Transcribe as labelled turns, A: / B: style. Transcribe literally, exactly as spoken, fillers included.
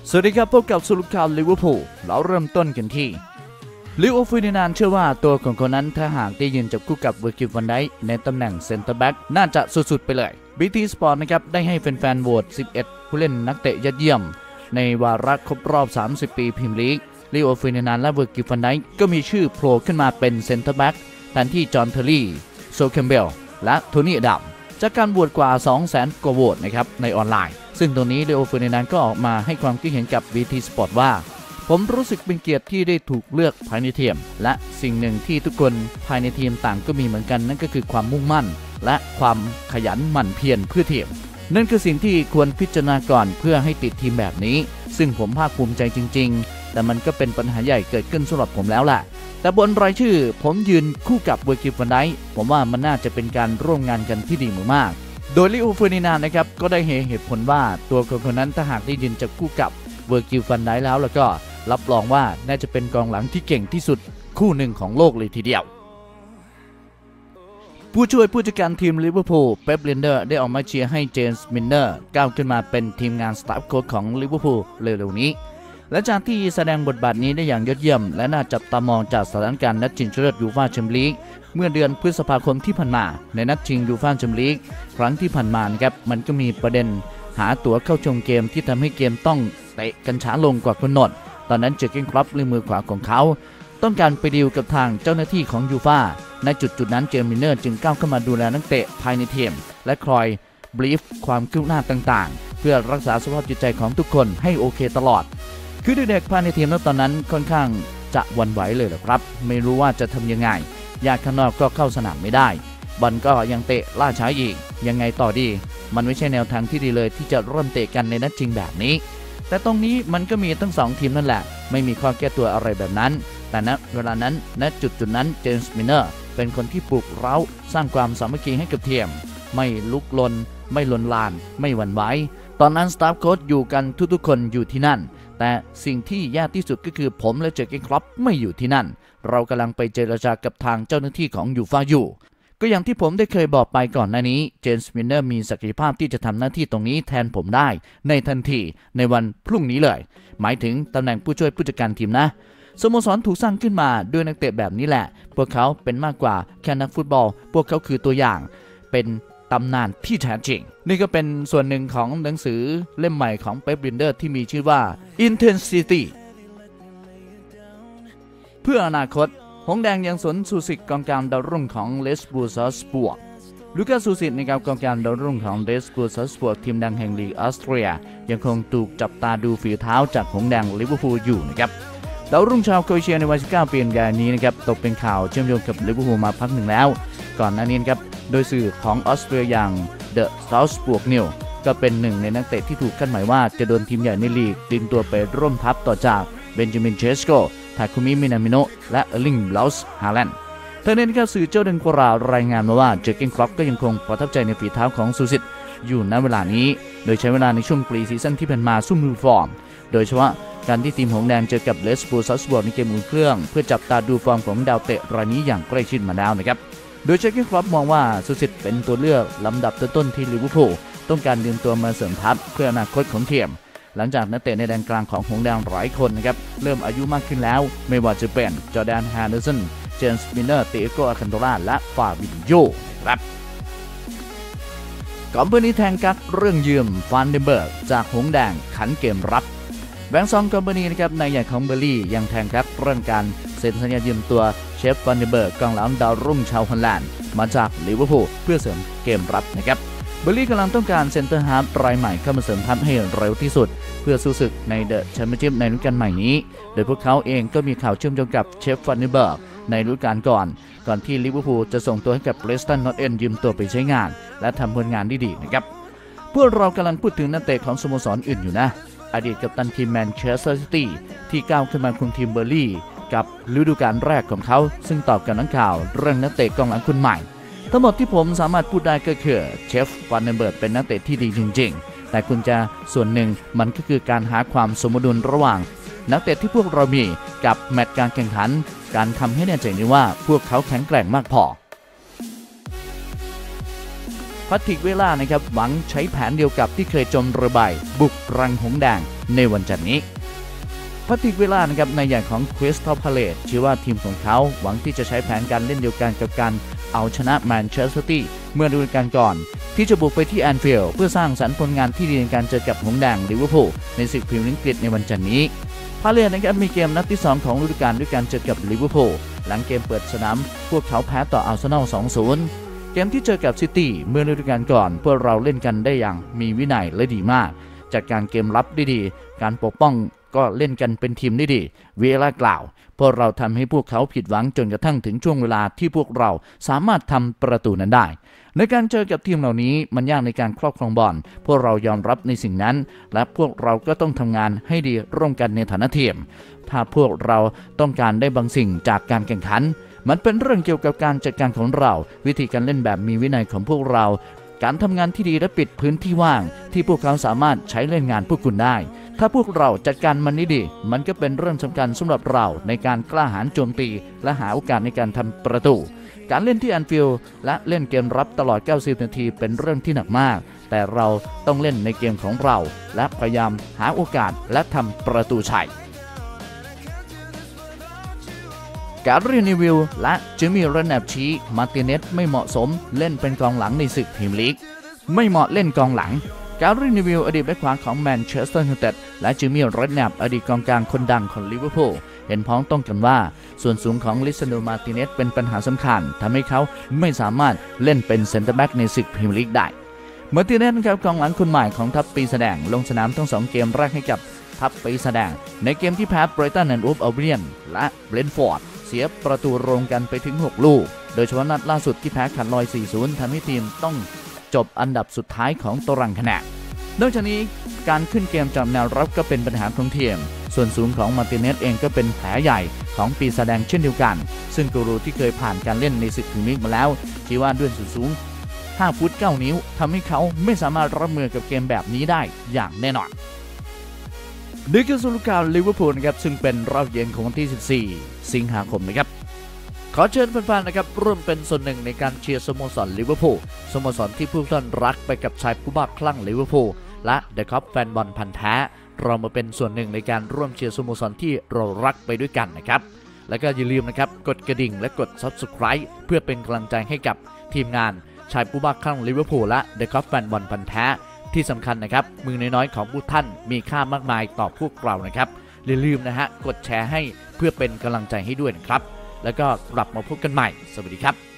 A: สวัสดีครับพบกับสรุปข่าวลิเวอร์พูลเราเริ่มต้นกันที่ลิโอฟิดินานเชื่อว่าตัวของคนนั้นถ้าหากได้ยืนจับคู่กับเวอร์กิลวันไดในตำแหน่งเซนเตอร์แบ็กน่าจะสุดๆไปเลย บี ที Sport นะครับได้ให้แฟนๆโหวตสิบเอ็ดผู้เล่นนักเตะยอดเยี่ยมในวาระครบรอบสามสิบปีพรีเมียร์ลีกลิโอฟิดินานและเวอร์กิลวันไดก็มีชื่อโผล่ขึ้นมาเป็นเซนเตอร์แบ็กแทนที่จอห์นเทอร์รี่โซแคมเบลและโทนี่อดัมจากการโหวตกว่า สองแสน กว่าโหวตนะครับในออนไลน์ซึ่งตรงนี้เลโอเฟอร์ดินานด์ก็ออกมาให้ความคิดเห็นกับ บี ที Sport ว่าผมรู้สึกเป็นเกียรติที่ได้ถูกเลือกภายในทีมและสิ่งหนึ่งที่ทุกคนภายในทีมต่างก็มีเหมือนกันนั่นก็คือความมุ่งมั่นและความขยันหมั่นเพียรเพื่อทีมนั่นคือสิ่งที่ควรพิจารณาก่อนเพื่อให้ติดทีมแบบนี้ซึ่งผมภาคภูมิใจจริงๆแต่มันก็เป็นปัญหาใหญ่เกิดขึ้นสำหรับผมแล้วแหละแต่บนรายชื่อผมยืนคู่กับเวอร์กิลวันไดผมว่ามันน่าจะเป็นการร่วมงานกันที่ดีมากโดยลิโอเฟอร์ดินานด์นะครับก็ได้เหตุผลว่าตัวคนคนนั้นถ้าหากได้ยืนจับคู่กับเวอร์กิลวันไดแล้วแล้วก็รับรองว่าน่าจะเป็นกองหลังที่เก่งที่สุดคู่หนึ่งของโลกเลยทีเดียวผู้ช่วยผู้จัดการทีมลิเวอร์พูลเป๊ป ลินเดอร์ได้ออกมาเชียร์ให้เจมส์มิลเนอร์ก้าวขึ้นมาเป็นทีมงานสตาฟโค้ชของลิเวอร์พูลเร็วๆนี้และจากที่แสดงบทบาทนี้ได้อย่างยอดเยี่ยมและน่าจับตามองจากสถานการณ์นัดชิงชนะเลิศยูฟ่าแชมเปี้ยนลีกเมื่อเดือนพฤษภาคมที่ผ่านมาในนัดชิงยูฟ่าแชมเปี้ยนลีกครั้งที่ผ่านมานะครับมันก็มีประเด็นหาตั๋วเข้าชมเกมที่ทำให้เกมต้องเตะกันช้าลงกว่ากำหนดตอนนั้นเจอร์เก้นคล็อปในมือขวาของเขาต้องการไปดีลกับทางเจ้าหน้าที่ของยูฟ่าในจุดจุดนั้นเจมส์มิลเนอร์จึงก้าวเข้ามาดูแลนักเตะภายในทีมและคอยบรีฟความคืบหน้าต่างๆเพื่อรักษาสภาพจิตใจของทุกคนให้โอเคตลอดคือเด็กๆภายในทีมตอนนั้นค่อนข้างจะหวั่นไหวเลยแหละครับไม่รู้ว่าจะทำยังไงญาติข้างนอกก็เข้าสนามไม่ได้บอลก็ยังเตะล่าช้าอีกยังไงต่อดีมันไม่ใช่แนวทางที่ดีเลยที่จะเริ่มเตะกันในนัดจริงแบบนี้แต่ตรงนี้มันก็มีทั้งสองทีมนั่นแหละไม่มีข้อแก้ตัวอะไรแบบนั้นแต่ณเวลานั้นณจุดจุดนั้นเจมส์มิลเนอร์เป็นคนที่ปลุกเร้าสร้างความสามัคคีให้กับทีมไม่ลุกลนไม่ลนลานไม่หวั่นไหวตอนนั้นสตาฟโค้ชอยู่กันทุกๆคนอยู่ที่นั่นแต่สิ่งที่ยากที่สุดก็คือผมและเจอร์เก้นคล็อปไม่อยู่ที่นั่นเรากำลังไปเจรจากับทางเจ้าหน้าที่ของยูฟ่าอยู่ก็อย่างที่ผมได้เคยบอกไปก่อนหน้านี้เจมส์มิลเนอร์มีศักยภาพที่จะทำหน้าที่ตรงนี้แทนผมได้ในทันทีในวันพรุ่งนี้เลยหมายถึงตำแหน่งผู้ช่วยผู้จัดการทีมนะสโมสรถูกสร้างขึ้นมาด้วยนักเตะแบบนี้แหละพวกเขาเป็นมากกว่าแค่นักฟุตบอลพวกเขาคือตัวอย่างเป็นตำนานที่แท้จริงนี่ก็เป็นส่วนหนึ่งของหนังสือเล่มใหม่ของเป๊ป ลินเดอร์ที่มีชื่อว่า Intensity เพื่ออนาคตหงแดงยังสนซูซิกกองกลางดาวรุ่งของเลสบูซัสปวกลูกาซูซิกในการกองกลางดาวรุ่งของเลสบูซัสปวกทีมดังแห่งลีกออสเตรียยังคงถูกจับตาดูฝีเท้าจากหงแดงลิเวอร์พูลอยู่นะครับดาวรุ่งชาวโครเอเชียในวัยสิบเก้าปีรายนี้นะครับตกเป็นข่าวเชื่อมโยงกับลิเวอร์พูลมาพักหนึ่งแล้วก่อนหน้านี้ครับโดยสื่อของออสเตรียอย่าง The Salzburg News ก็เป็นหนึ่งในนักเตะที่ถูกคาดหมายว่าจะโดนทีมใหญ่ในลีกดึงตัวไปร่วมทัพต่อจากเบนจามินเชสโกทาคุมิมินามิโนะและเออร์ลิงบราวส์ฮาแลนด์เท่านั้นก็สื่อเจ้าเดนกรารายงานมาว่าเจอร์เก้นคล็อปก็ยังคงประทับใจในฝีเท้าของซูซิตอยู่ณเวลานี้โดยใช้เวลาในช่วงปรีซีซั่นที่ผ่านมาซุ่มดูฟอร์มโดยเฉพาะการที่ทีมหงแดงเจอกับเลสบูซัสบอร์ในเกมอุ่นเครื่องเพื่อจับตาดูฟอร์มของดาวเตะรายนี้อย่างใกล้ชิดมาแล้วนะครับโดยเจอร์เก้นคล็อปมองว่าซูซิตเป็นตัวเลือกลำดับต้นๆที่ลิเวอร์พูลต้องการดึงตัวมาเสริมทัพเพื่ออนาคตของทีมหลังจากนักเตะในแดนกลางของหงแดงหลายคนนะครับเริ่มอายุมากขึ้นแล้วไม่ว่าจะเป็นจอร์แดน แฮนเดอร์สันเจมส์มิลเนอร์เตโก อาคันโตราและฟาบินโญครับก่อนเพื่อนนี้แทงกักเรื่องยืมฟันเดนเบิร์กจากหงแดงขันเกมรับแบงค์ซองคอมพานีนะครับนายใหญ่ของเบอร์ลี่ยังแทงกักเรื่องการเซ็นสัญญายืมตัวเชฟฟันเดนเบิร์กกองหลังดาวรุ่งชาวฮอลแลนด์มาจากลิเวอร์พูลเพื่อเสริมเกมรับนะครับเบอร์ลี่กำลังต้องการเซนเตอร์ฮาล์ฟรายใหม่เข้ามาเสริมทัพให้เร็วที่สุดเพื่อสู้ศึกในเดอะแชมเปี้ยนชิพในฤดูกาลใหม่นี้โดยพวกเขาเองก็มีข่าวเชื่อมโยงกับเชฟฟันเดนเบิร์กในฤดูกาลก่อนก่อนที่ลิเวอร์พูลจะส่งตัวให้กับเ Preston North End ยืมตัวไปใช้งานและทำผลงานได้ดีนะครับพวกเรากำลังพูดถึงนักเตะของสโมสรอื่นอยู่นะอดีตกัปตันทีมแมนเชสเตอร์ซิตี้ที่ก้าวขึ้นมาคุมทีมเบอร์ลี่กับฤดูกาลแรกของเขาซึ่งตอบกับนักข่าวเรื่องนักเตะกองหลังคนใหม่ทั้งหมดที่ผมสามารถพูดได้ก็คือเชฟฟันเดนเบิร์กเป็นนักเตะที่ดีจริงๆแต่คุณจะส่วนหนึ่งมันก็คือการหาความสมดุลระหว่างนักเตะที่พวกเรามีกับแมตช์การแข่งขันการทำให้แน่ใจได้ว่าพวกเขาแข็งแกร่งมากพอพัทริกเวล่านะครับหวังใช้แผนเดียวกับที่เคยจมเรือใบบุกรังหงแดงในวันจันทร์นี้พาติกเวลานะครับในอย่างของคริสตัลพาเลซเชื่อว่าทีมของเขาหวังที่จะใช้แผนการเล่นเดียวกันกับการเอาชนะแมนเชสเตอร์ซิตี้เมื่อฤดูกาลก่อนที่จะบุกไปที่แอนฟิลด์เพื่อสร้างสรรค์ผลงานที่ดีในการเจอกับหงส์แดงลิเวอร์พูลในศึกพรีเมียร์ลีกอังกฤษในวันจันทร์นี้พาเลซนะครับมีเกมนัดที่สองของฤดูกาลด้วยการเจอกับลิเวอร์พูลหลังเกมเปิดสนามพวกเขาแพ้ต่ออาร์เซนอล สองศูนย์ เกมที่เจอกับซิตี้เมื่อฤดูกาลก่อนพวกเราเล่นกันได้อย่างมีวินัยและดีมากจัดการเกมรับได้ดีการปกป้องก็เล่นกันเป็นทีมได้ดีเวลากล่าวพวกเราทำให้พวกเขาผิดหวังจนกระทั่งถึงช่วงเวลาที่พวกเราสามารถทำประตูนั้นได้ในการเจอกับทีมเหล่านี้มันยากในการครอบครองบอลพวกเรายอมรับในสิ่งนั้นและพวกเราก็ต้องทำงานให้ดีร่วมกันในฐานะทีมถ้าพวกเราต้องการได้บางสิ่งจากการแข่งขันมันเป็นเรื่องเกี่ยวกับการจัดการของเราวิธีการเล่นแบบมีวินัยของพวกเราการทำงานที่ดีและปิดพื้นที่ว่างที่พวกเขาสามารถใช้เล่นงานพวกคุณได้ถ้าพวกเราจัดการมันได้ดีมันก็เป็นเรื่องสำคัญสำหรับเราในการกล้าหาญโจมตีและหาโอกาสในการทำประตูการเล่นที่แอนฟิลด์และเล่นเกมรับตลอดเก้าสิบนาทีเป็นเรื่องที่หนักมากแต่เราต้องเล่นในเกมของเราและพยายามหาโอกาสและทำประตูชัยการรีนิวิลและจิมมี่เรนแนบชี้มาร์ติเนสไม่เหมาะสมเล่นเป็นกองหลังในศึกพรีเมียร์ลีกไม่เหมาะเล่นกองหลังการรีนิวิลอดีตแบ็คขวาของแมนเชสเตอร์ยูไนเต็ดและจิมมี่เรนแนบอดีตกองกลางคนดังของลิเวอร์พูลเห็นพ้องต้องกันว่าส่วนสูงของลิซานโดมาร์ติเนสเป็นปัญหาสำคัญทำให้เขาไม่สามารถเล่นเป็นเซนเตอร์แบ็กในศึกพรีเมียร์ลีกได้มาร์ติเนสครับกองหลังคนใหม่ของทัพปีแสดงลงสนามทั้งสองเกมแรกให้กับทัพปีแสดงในเกมที่แพ้ไบรตันแอนด์ฮูฟอัลเบียนและเบรนท์ฟอร์ดเสียประตูรวมกันไปถึงหกลูกโดยเฉพาะนัดล่าสุดที่แพ้ขาดลอย สี่ศูนย์ ทำให้ทีมต้องจบอันดับสุดท้ายของตารางคะแนนนอกจากนี้การขึ้นเกมจากแนวรับก็เป็นปัญหาของทีมส่วนสูงของมาร์ติเนสเองก็เป็นแผลใหญ่ของปีแสดงเช่นเดียวกันซึ่งกูรูที่เคยผ่านการเล่นในศึกพรีเมียร์ลีกมาแล้วชี้ว่าด้วยส่วนสูงห้าฟุตเก้านิ้วทำให้เขาไม่สามารถรับมือกับเกมแบบนี้ได้อย่างแน่นอนนี่คือสรุปข่าวลิเวอร์พูลนะครับซึ่งเป็นรอบเย็นของวันที่สิบสี่สิงหาคมนะครับขอเชิญแฟนๆนะครับร่วมเป็นส่วนหนึ่งในการเชียร์สโมสรลิเวอร์พูลสโมสรที่ผู้ท่านรักไปกับชายผู้บ้าคลั่งลิเวอร์พูลและเดอะคัพแฟนบอลพันธุ์แท้เรามาเป็นส่วนหนึ่งในการร่วมเชียร์สโมสรที่เรารักไปด้วยกันนะครับแล้วก็อย่าลืมนะครับกดกระดิ่งและกด ซับสไครบ์ เพื่อเป็นกำลังใจให้กับทีมงานชายผู้บ้าคลั่งลิเวอร์พูลและเดอะคัพแฟนบอลพันธุ์แท้ที่สำคัญนะครับมือน้อยๆของผู้ท่านมีค่ามากมายต่อพวกเรานะครับอย่าลืมนะฮะกดแชร์ให้เพื่อเป็นกำลังใจให้ด้วยนะครับแล้วก็กลับมาพบกันใหม่สวัสดีครับ